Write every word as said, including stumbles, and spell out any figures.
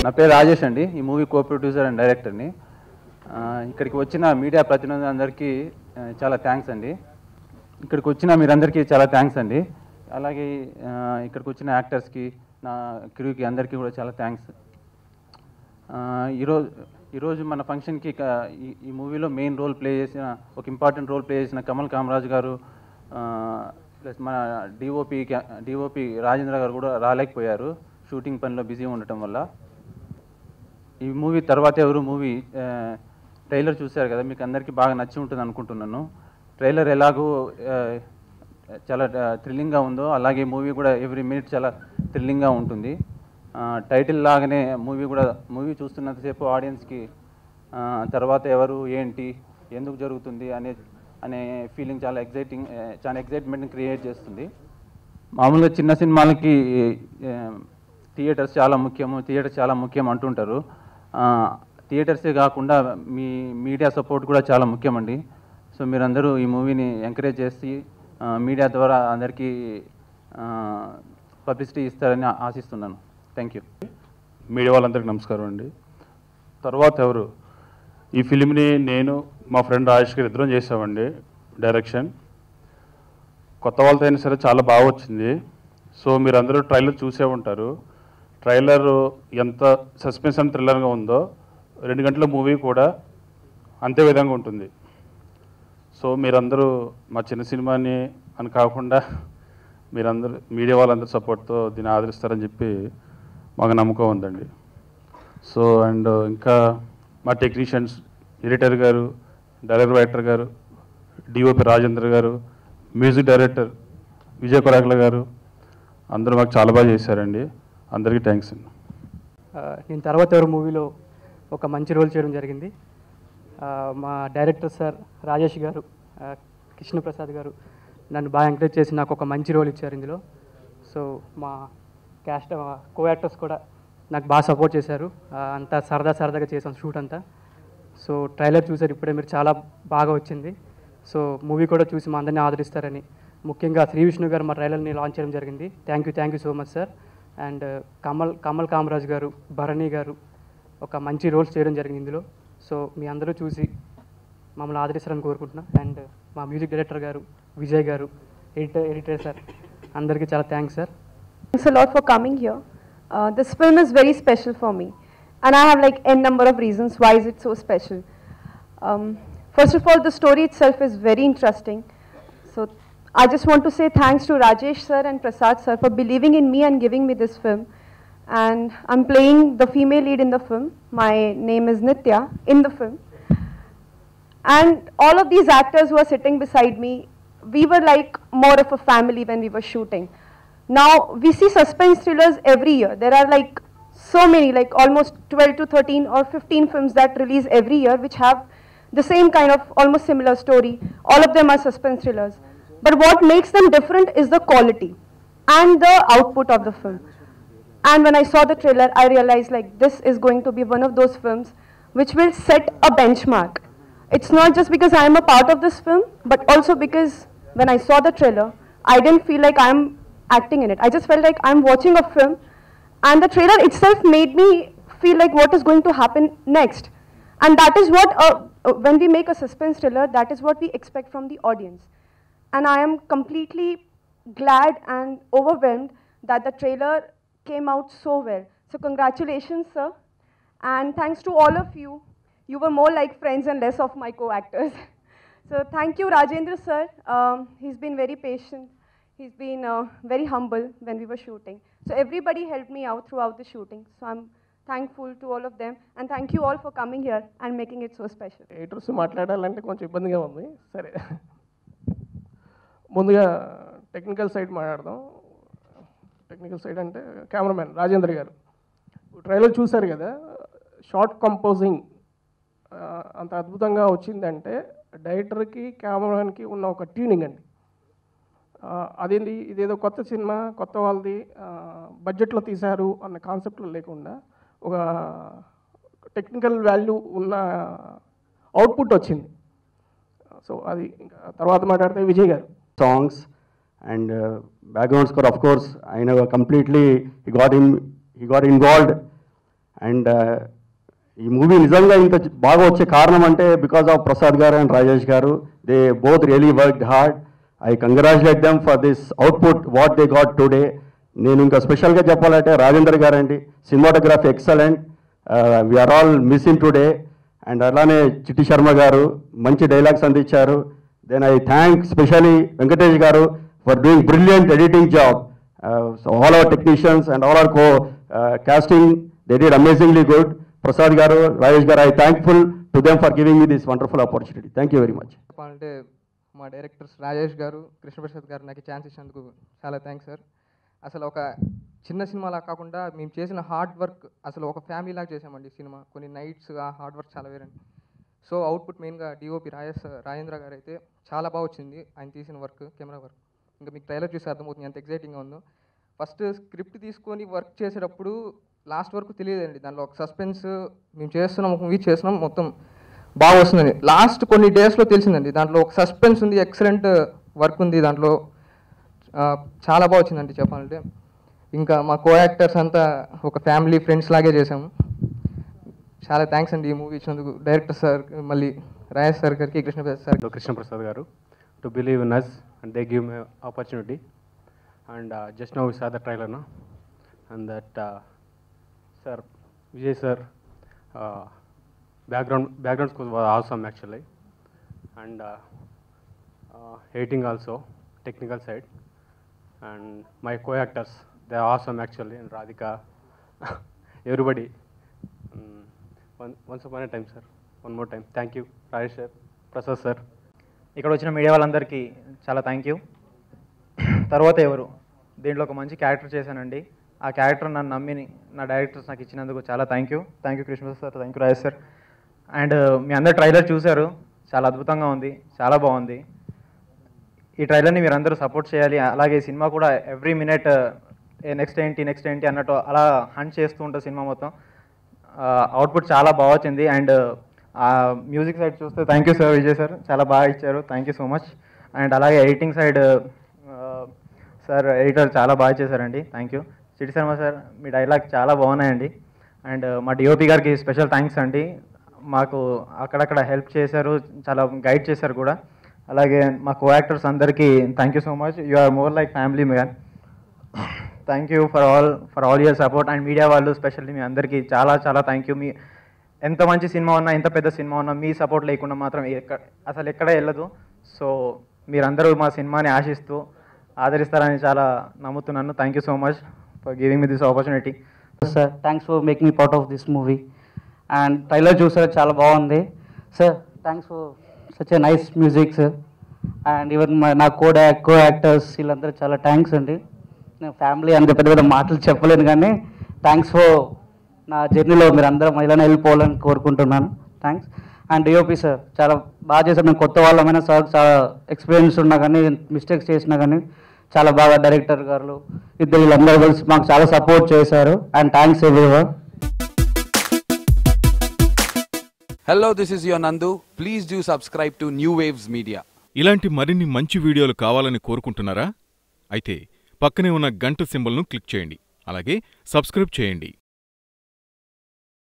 నా పేరు రాజేష్ అండి. ఈ మూవీ కో ప్రొడ్యూసర్ అండ్ డైరెక్టర్ని. ఇక్కడికి వచ్చిన మీడియా ప్రతినిధులందరికీ చాలా థ్యాంక్స్ అండి. ఇక్కడికి వచ్చిన మీరందరికీ చాలా థ్యాంక్స్ అండి. అలాగే ఇక్కడికి వచ్చిన యాక్టర్స్కి, నా క్రూకి అందరికీ కూడా చాలా థ్యాంక్స్. ఈరోజు ఈరోజు మన ఫంక్షన్కి ఈ మూవీలో మెయిన్ రోల్ ప్లే చేసిన, ఒక ఇంపార్టెంట్ రోల్ ప్లే చేసిన కమల్ కామరాజ్ గారు, ప్లస్ మన డిఓపి డిఓపి రాజేంద్ర గారు కూడా రాలేకపోయారు, షూటింగ్ పనిలో బిజీ ఉండటం వల్ల. ఈ మూవీ తర్వాత ఎవరు మూవీ ట్రైలర్ చూశారు కదా, మీకు అందరికీ బాగా నచ్చి ఉంటుంది అనుకుంటున్నాను. ట్రైలర్ ఎలాగో చాలా థ్రిల్లింగ్గా ఉందో అలాగే మూవీ కూడా ఎవ్రీ మినిట్ చాలా థ్రిల్లింగ్గా ఉంటుంది. టైటిల్ లాగానే మూవీ కూడా, మూవీ చూస్తున్నంతసేపు ఆడియన్స్కి తర్వాత ఎవరు, ఏంటి, ఎందుకు జరుగుతుంది అనే అనే ఫీలింగ్ చాలా ఎగ్జైటింగ్, చాలా ఎగ్జైట్మెంట్ని క్రియేట్ చేస్తుంది. మామూలుగా చిన్న సినిమాలకి థియేటర్స్ చాలా ముఖ్యము, థియేటర్స్ చాలా ముఖ్యం అంటుంటారు. థియేటర్సే కాకుండా మీ మీడియా సపోర్ట్ కూడా చాలా ముఖ్యమండి. సో మీరందరూ ఈ మూవీని ఎంకరేజ్ చేసి మీడియా ద్వారా అందరికీ పబ్లిసిటీ ఇస్తారని ఆశిస్తున్నాను. Thank you. మీడియా వాళ్ళందరికీ నమస్కారం అండి. తర్వాత ఎవరు, ఈ ఫిలింని నేను మా ఫ్రెండ్ రాజేష్ గారు ఇద్దరం చేసామండి డైరెక్షన్. కొత్త వాళ్ళతో అయినా సరే చాలా బాగా వచ్చింది. సో మీరందరూ ట్రైలర్ చూసే ఉంటారు. ట్రైలర్ ఎంత సస్పెన్స్ అండ్ థ్రిల్లర్గా ఉందో రెండు గంటల మూవీ కూడా అంతే విధంగా ఉంటుంది. సో మీరందరూ మా చిన్న సినిమాని అని కాకుండా మీరందరూ మీడియా వాళ్ళందరూ సపోర్ట్తో దీన్ని ఆదరిస్తారని చెప్పి మాకు నమ్మకం ఉందండి. సో అండ్ ఇంకా మా టెక్నీషియన్స్, ఎడిటర్ గారు, డైరెక్టర్ రైటర్ గారు, డిఓపి రాజేంద్ర గారు, మ్యూజిక్ డైరెక్టర్ విజయ్ కొరాకల గారు అందరూ మాకు చాలా బాగా చేశారండి. అందరికీ థ్యాంక్స్ అండి. నేను తర్వాత ఎవరు మూవీలో ఒక మంచి రోల్ చేయడం జరిగింది. మా డైరెక్టర్ సార్ రాజేష్ గారు, కృష్ణప్రసాద్ గారు నన్ను బాగా ఎంకరేజ్ చేసి నాకు ఒక మంచి రోల్ ఇచ్చారు ఇందులో. సో మా క్యాస్ట్ కో యాక్టర్స్ కూడా నాకు బాగా సపోర్ట్ చేశారు. అంతా సరదా సరదాగా చేసాం షూట్ అంతా. సో ట్రైలర్ చూసారు ఇప్పుడే మీరు, చాలా బాగా వచ్చింది. సో మూవీ కూడా చూసి మా అందరినీ ఆదరిస్తారని, ముఖ్యంగా శ్రీ విష్ణు గారు మా ట్రైలర్ని లాంచ్ చేయడం జరిగింది. Thank you thank you so much sir. And Kamal Kamal Kamaraj గారు, భరణి గారు ఒక మంచి రోల్స్ చేయడం జరిగింది ఇందులో. సో మీ అందరూ చూసి మమ్మల్ని ఆదరిస్తారని కోరుకుంటున్నాను. అండ్ మా మ్యూజిక్ డైరెక్టర్ గారు విజయ్ గారు, ఎడిటర్ ఎడిటర్ సార్ అందరికీ చాలా thanks sir. Thanks a lot for coming here. Uh, this film is very special for me, and I have like n number of reasons why is it so special. Um, first of all, the story itself is very interesting. So I just want to say thanks to Rajesh sir and Prasad sir for believing in me and giving me this film. And I'm playing the female lead in the film. My name is Nitya in the film. And all of these actors who are sitting beside me, we were like more of a family when we were shooting. Now we see suspense thrillers every year. There are like so many, like almost twelve to thirteen or fifteen films that release every year which have the same kind of almost similar story. All of them are suspense thrillers. But what makes them different is the quality and the output of the film. And when I saw the trailer, I realized like this is going to be one of those films which will set a benchmark. It's not just because I am a part of this film, but also because when I saw the trailer, I didn't feel like I'm acting in it. I just felt like I'm watching a film, and the trailer itself made me feel like what is going to happen next. And that is what, uh, when we make a suspense thriller, that is what we expect from the audience. And I am completely glad and overwhelmed that the trailer came out so well. So congratulations, sir. And thanks to all of you. You were more like friends and less of my co-actors. So thank you, Rajendra sir. Um, he's been very patient. He's been uh, very humble when we were shooting. So everybody helped me out throughout the shooting. So I'm thankful to all of them. And thank you all for coming here and making it so special. ఎయిటర్స్ మాట్లాడాలంటే కొంచెం ఇబ్బందిగా ఉంది. సరే, ముందుగా technical side మాట్లాడదాం. Technical side అంటే cameraman Rajendra గారు. ట్రైలర్ చూశారు కదా, షార్ట్ కంపోజింగ్ అంత అద్భుతంగా వచ్చిందంటే డైరెక్టర్కి కెమెరామెన్కి ఉన్న ఒక ట్యూనింగ్ అండి. అదేంటి, ఇదేదో కొత్త సినిమా, కొత్త వాళ్ళది, బడ్జెట్లో తీశారు అన్న కాన్సెప్ట్లో లేకుండా ఒక టెక్నికల్ వాల్యూ ఉన్న అవుట్పుట్ వచ్చింది. సో అది ఇంకా తర్వాత మాట్లాడితే విజయ్ గారు. Songs and uh, background score, of course, I know completely he got him he got involved and ఈ మూవీ నిజంగా ఇంత బాగా వచ్చే కారణం అంటే బికాస్ ఆఫ్ ప్రసాద్ గారు అండ్ రాజేష్ గారు. They both really worked hard. I congratulate them for this output what they got today. నేను ఇంకా స్పెషల్గా చెప్పాలంటే రాజేంద్ర గారు అండి, cinematography excellent, we're all missing today. And అలానే చిట్టి శర్మ గారు మంచి డైలాగ్స్ అందించారు. Then I thank specially Venkatesh గారు for doing brilliant editing job. All our technicians and all our co casting, they did amazingly good. Prasad garu, Rajesh garu, I thankful to them for giving me this wonderful opportunity. Thank you very much. అంటే మా directors Rajesh గారు, కృష్ణప్రసాద్ గారు నాకు chance ఇచ్చినందుకు చాలా thanks sir. అసలు ఒక చిన్న సినిమాలా కాకుండా మేము చేసిన హార్డ్ వర్క్ అసలు ఒక ఫ్యామిలీ లాగా చేసామండి సినిమా. కొన్ని నైట్స్ ఆ హార్డ్ వర్క్ చాలా వేరండి. సో అవుట్పుట్ మెయిన్గా డిఓపి రాజేష్ రాజేంద్ర గారు అయితే చాలా బాగా వచ్చింది ఆయన తీసిన వర్క్, కెమెరా వర్క్. ఇంకా మీకు ట్రైలర్ చూసి అర్థమవుతుంది ఎంత ఎక్సైటింగ్గా ఉందో. ఫస్ట్ స్క్రిప్ట్ తీసుకొని వర్క్ చేసేటప్పుడు లాస్ట్ వరకు తెలియదండి, దాంట్లో ఒక సస్పెన్స్ మేము చేస్తున్నాం, ఒక మూవీ చేస్తున్నాం, మొత్తం బాగా వస్తుందండి. లాస్ట్ కొన్ని డేస్లో తెలిసిందండి దాంట్లో ఒక సస్పెన్స్ ఉంది, ఎక్సలెంట్ వర్క్ ఉంది దాంట్లో, చాలా బాగా వచ్చిందండి చెప్పాలంటే. ఇంకా మా కో యాక్టర్స్ అంతా ఒక ఫ్యామిలీ ఫ్రెండ్స్ లాగే చేసాము. చాలా థ్యాంక్స్ అండి ఈ మూవీ ఇచ్చినందుకు డైరెక్టర్ సార్, మళ్ళీ రాజేష్ సార్ గారికి, Krishnaprasad sir. Krishnaprasad garu to believe in us and they give me opportunity. And uh, just now we saw the trailer, no? And that uh, sir, Vijay sir, uh, background background score was awesome actually, and uh, uh, editing also, technical side, and my co-actors, they are awesome actually, and Radhika, everybody. Um, one, once upon a time, sir. One more time. Thank you, Rajesh sir, Prasad sir. ఇక్కడ వచ్చిన media వాళ్ళందరికీ చాలా thank you. తర్వాత ఎవరు దీంట్లో ఒక మంచి character చేశానండి, ఆ క్యారెక్టర్ నన్ను నమ్మి నా డైరెక్టర్స్ నాకు ఇచ్చినందుకు చాలా thank you. Thank you Krishna sir, thank you Rajesh sir. And మీ అందరు ట్రైలర్ చూశారు, చాలా అద్భుతంగా ఉంది, చాలా బాగుంది. ఈ ట్రైలర్ని మీరు అందరూ సపోర్ట్ చేయాలి. అలాగే ఈ సినిమా కూడా ఎవ్రీ మినిట్ నెక్స్ట్ ఏంటి నెక్స్ట్ ఏంటి అన్నట్టు అలా హంట్ చేస్తూ ఉంటుంది సినిమా మొత్తం. అవుట్పుట్ చాలా బాగా వచ్చింది. అండ్ మ్యూజిక్ సైడ్ చూస్తే thank you sir, Vijay sir చాలా బాగా ఇచ్చారు, thank you so much. And అలాగే ఎడిటింగ్ సైడ్ సార్, ఎడిటర్ చాలా బాగా చేశారండి, థ్యాంక్ యూ. చిట్టి శర్మ సార్, మీ డైలాగ్ చాలా బాగున్నాయండి. అండ్ మా డిఓపి గారికి స్పెషల్ థ్యాంక్స్ అండి, మాకు అక్కడక్కడ హెల్ప్ చేశారు, చాలా గైడ్ చేశారు కూడా. అలాగే మా కో యాక్టర్స్ అందరికీ thank you so much, you are more like family man. Thank you for all for all your support. And media వాళ్ళు స్పెషల్లీ మీ అందరికీ చాలా చాలా థ్యాంక్ యూ. మీ ఎంత మంచి సినిమా ఉన్నా, ఎంత పెద్ద సినిమా ఉన్నా, మీ సపోర్ట్ లేకుండా మాత్రం ఎక్కడ అసలు ఎక్కడే వెళ్ళదు. సో మీరందరూ మా సినిమాని ఆశిస్తూ ఆదరిస్తారని చాలా నమ్ముతున్నాను. Thank you so much for giving me this opportunity. Sir, thanks for making me part of this movie. And trailer చూసారు, చాలా బాగుంది sir. Thanks for such a nice music sir. And even నా కో కో యాక్టర్స్ వీళ్ళందరూ చాలా thanks అండి. నేను family అంత పెద్ద పెద్ద మాటలు చెప్పలేను, కానీ థ్యాంక్స్ ఫర్ నా జర్నీలో మీరు అందరం ఇలానే వెళ్ళిపోవాలని కోరుకుంటున్నాను. థ్యాంక్స్. అండ్ డిఓపి సార్ చాలా బాగా చేశారు. మేము కొత్త వాళ్ళమైనా సార్ చాలా ఎక్స్పీరియన్స్ ఉన్నా కానీ, మిస్టేక్స్ చేసినా కానీ చాలా బాగా డైరెక్టర్ గారు ఇద్దరు వీళ్ళందరూ కలిసి మాకు చాలా సపోర్ట్ చేశారు. And thanks everyone. Hello, this is your Nandu. Please do subscribe to New Waves Media. ఇలాంటి మరిన్ని మంచి వీడియోలు కావాలని కోరుకుంటున్నారా? అయితే పక్కనే ఉన్న గంట సింబల్ను క్లిక్ చేయండి. అలాగే సబ్స్క్రైబ్ చేయండి.